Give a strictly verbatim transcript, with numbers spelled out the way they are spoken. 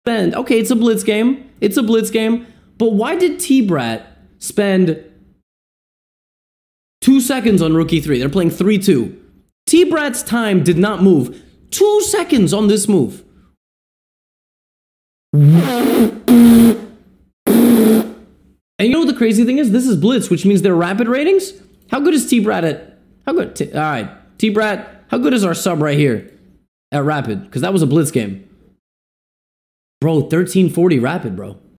spend, okay, it's a blitz game. It's a blitz game. But why did T-Brat spend two seconds on rookie three? They're playing three two. T-Brat's time did not move. Two seconds on this move. And you know what the crazy thing is? This is blitz, which means they're rapid ratings. How good is T-Brat at... How good... T, all right. T-Brat, how good is our sub right here at rapid? Because that was a blitz game. Bro, thirteen forty rapid, bro.